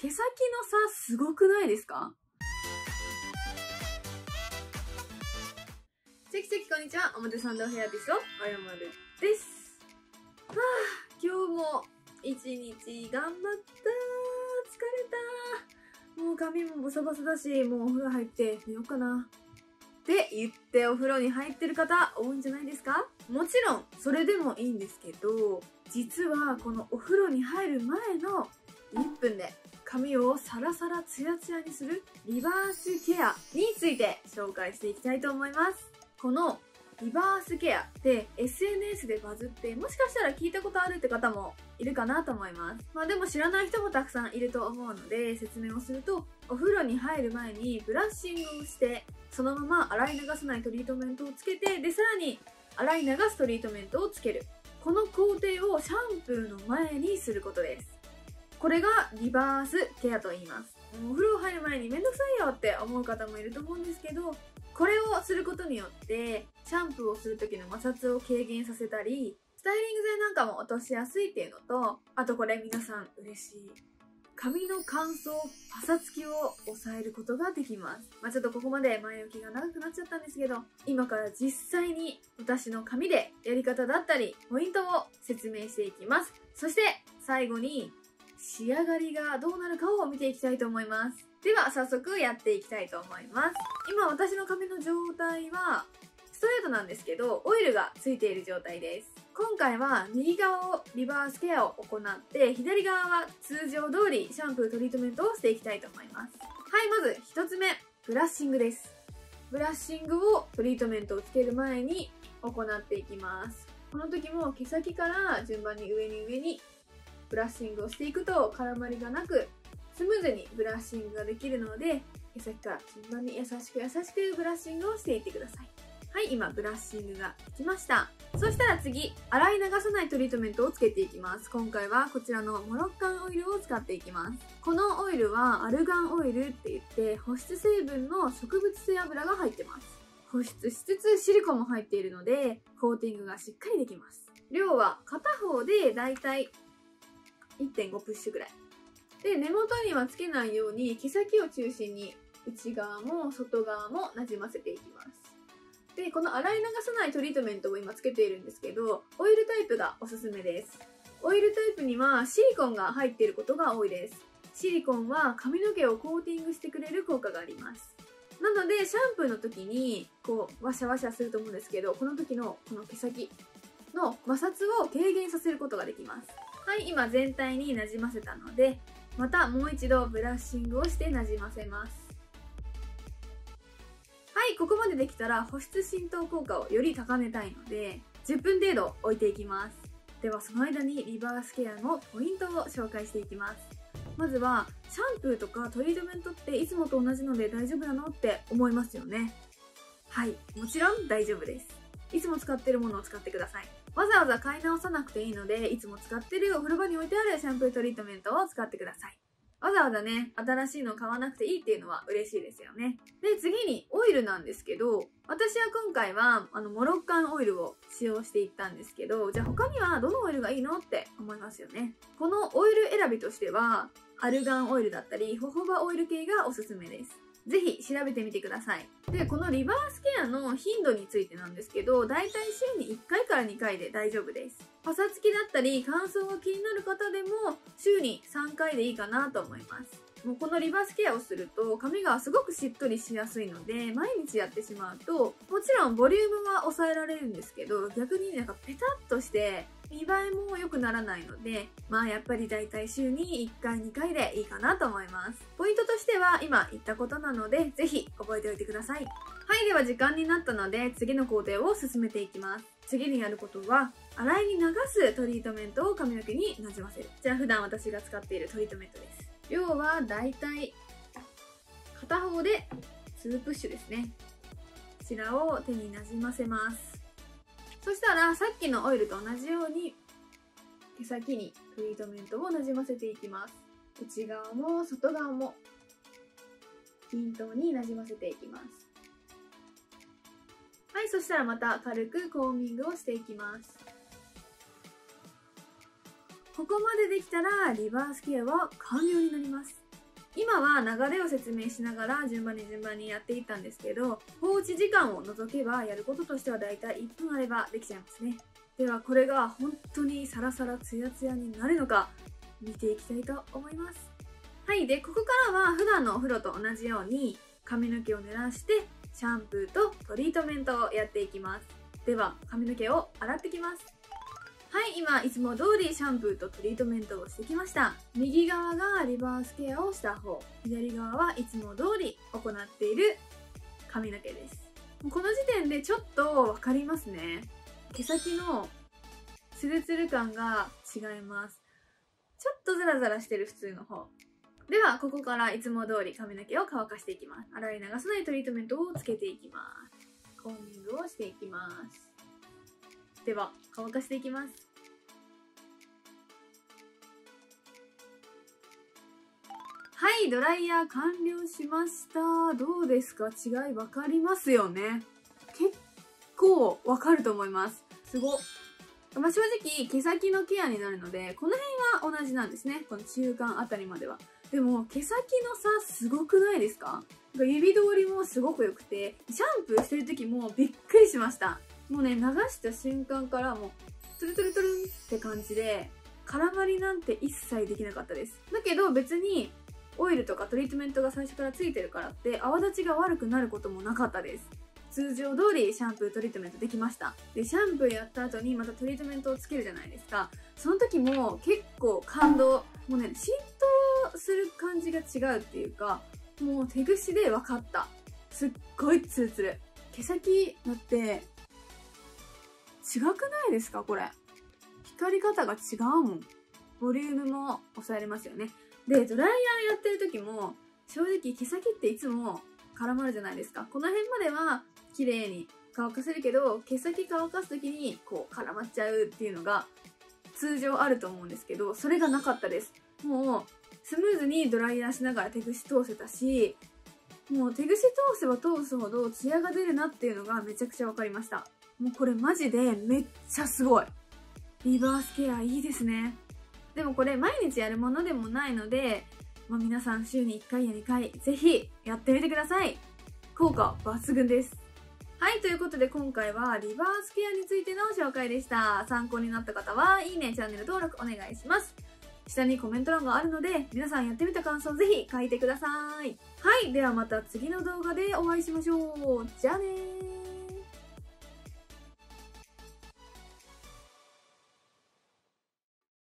毛先の差すごくないですか？チェキチェキこんにちは。表参道ヘアアーティストあやまるです。今日も一日頑張った。疲れた。もう髪もボサボサだし、もうお風呂入って寝ようかなって言ってお風呂に入ってる方多いんじゃないですか？もちろんそれでもいいんですけど、実はこのお風呂に入る前の1分で髪をサラサラツヤツヤにするリバースケアについて紹介していきたいと思います。このリバースケアって SNS でバズって、もしかしたら聞いたことあるって方もいるかなと思います。でも知らない人もたくさんいると思うので、説明をすると、お風呂に入る前にブラッシングをして、そのまま洗い流さないトリートメントをつけて、でさらに洗い流すトリートメントをつける、この工程をシャンプーの前にすることです。これがリバースケアと言います。お風呂入る前にめんどくさいよって思う方もいると思うんですけど、これをすることによってシャンプーをする時の摩擦を軽減させたり、スタイリング剤なんかも落としやすいっていうのと、あとこれ皆さん嬉しい、髪の乾燥、パサつきを抑えることができます。ちょっとここまで前置きが長くなっちゃったんですけど、今から実際に私の髪でやり方だったりポイントを説明していきます。そして最後に仕上がりがどうなるかを見ていきたいと思います。では早速やっていきたいと思います。今私の髪の状態はストレートなんですけど、オイルがついている状態です。今回は右側をリバースケアを行って、左側は通常通りシャンプートリートメントをしていきたいと思います。はい、まず1つ目、ブラッシングです。ブラッシングをトリートメントをつける前に行っていきます。この時も毛先から順番に上にブラッシングをしていくと絡まりがなくスムーズにブラッシングができるので、毛先から順番に優しくブラッシングをしていってください。はい、今ブラッシングができました。そしたら次、洗い流さないトリートメントをつけていきます。今回はこちらのモロッカンオイルを使っていきます。このオイルはアルガンオイルって言って保湿成分の植物性油が入ってます。保湿しつつシリコンも入っているのでコーティングがしっかりできます。量は片方でだいたい 1.5 プッシュぐらいで、根元にはつけないように毛先を中心に内側も外側もなじませていきます。で、この洗い流さないトリートメントを今つけているんですけど、オイルタイプがおすすめです。オイルタイプにはシリコンが入っていることが多いです。シリコンは髪の毛をコーティングしてくれる効果があります。なのでシャンプーの時にこうワシャワシャすると思うんですけど、この時のこの毛先の摩擦を軽減させることができます。はい、今全体になじませたので、またもう一度ブラッシングをしてなじませます。はい、ここまでできたら保湿浸透効果をより高めたいので10分程度置いていきます。ではその間にリバースケアのポイントを紹介していきます。まずはシャンプーとかトリートメントっていつもと同じので大丈夫なのって思いますよね。はい、もちろん大丈夫です。いつも使ってるものを使ってください。わざわざ買い直さなくていいので、いつも使ってるお風呂場に置いてあるシャンプートリートメントを使ってください。わざわざね、新しいの買わなくていいっていうのは嬉しいですよね。で、次にオイルなんですけど、私は今回はモロッカンオイルを使用していったんですけど、じゃあ他にはどのオイルがいいのって思いますよね。このオイル選びとしては、アルガンオイルだったり、ホホバオイル系がおすすめです。ぜひ調べてみてください。で、このリバースケアの頻度についてなんですけど、だいたい週に1回から2回で大丈夫です。パサつきだったり乾燥が気になる方でも週に3回でいいかなと思います。もうこのリバースケアをすると髪がすごくしっとりしやすいので、毎日やってしまうともちろんボリュームは抑えられるんですけど、逆になんかペタッとして見栄えも良くならないので、やっぱりだいたい週に1回2回でいいかなと思います。ポイントとしては今言ったことなので、ぜひ覚えておいてください。はい、では時間になったので次の工程を進めていきます。次にやることは洗いに流すトリートメントを髪の毛になじませる。じゃあ普段私が使っているトリートメントです。量はだいたい片方で2プッシュですね。こちらを手になじませます。そしたらさっきのオイルと同じように毛先にトリートメントをなじませていきます。内側も外側も均等になじませていきます。はい、そしたらまた軽くコーミングをしていきます。ここまでできたらリバースケアは完了になります。 は流れを説明しながら順番にやっていったんですけど、放置時間を除けばやることとしてはだいたい1分あればできちゃいますね。ではこれが本当にサラサラツヤツヤになるのか見ていきたいと思います。はい。で、ここからは普段のお風呂と同じように髪の毛を濡らしてシャンプーとトリートメントをやっていきます。では髪の毛を洗ってきます。はい、今いつも通りシャンプーとトリートメントをしてきました。右側がリバースケアをした方、左側はいつも通り行っている髪の毛です。この時点でちょっとわかりますね。毛先のツルツル感が違います。ちょっとザラザラしてる普通の方。ではここからいつも通り髪の毛を乾かしていきます。洗い流さないトリートメントをつけていきます。コーミングをしていきます。では乾かしていきます。はい、ドライヤー完了しました。どうですか？違い分かりますよね。結構分かると思います。すごっ。正直毛先のケアになるのでこの辺は同じなんですね。この中間あたりまでは。でも毛先の差すごくないですか？指通りもすごく良くて、シャンプーしてる時もびっくりしました。もうね、流した瞬間からもうトゥルトゥルトゥルンって感じで絡まりなんて一切できなかったです。だけど別にオイルとかトリートメントが最初からついてるからって泡立ちが悪くなることもなかったです。通常通りシャンプートリートメントできました。でシャンプーやった後にまたトリートメントをつけるじゃないですか。その時も結構感動、もうね、浸透する感じが違うっていうか、もう手ぐしで分かった。すっごいツルツル。毛先だって違くないですか？これ光り方が違うもん。ボリュームも抑えれますよね。でドライヤーやってる時も正直毛先っていつも絡まるじゃないですか。この辺までは綺麗に乾かせるけど、毛先乾かす時にこう絡まっちゃうっていうのが通常あると思うんですけど、それがなかったです。もうスムーズにドライヤーしながら手ぐし通せたし、もう手ぐし通せば通すほどツヤが出るなっていうのがめちゃくちゃ分かりました。もうこれマジでめっちゃすごい。リバースケアいいですね。でもこれ毎日やるものでもないので、皆さん週に1回や2回ぜひやってみてください。効果抜群です。はい、ということで今回はリバースケアについての紹介でした。参考になった方はいいね、チャンネル登録お願いします。下にコメント欄があるので皆さんやってみた感想ぜひ書いてください。はい、ではまた次の動画でお会いしましょう。じゃあねー。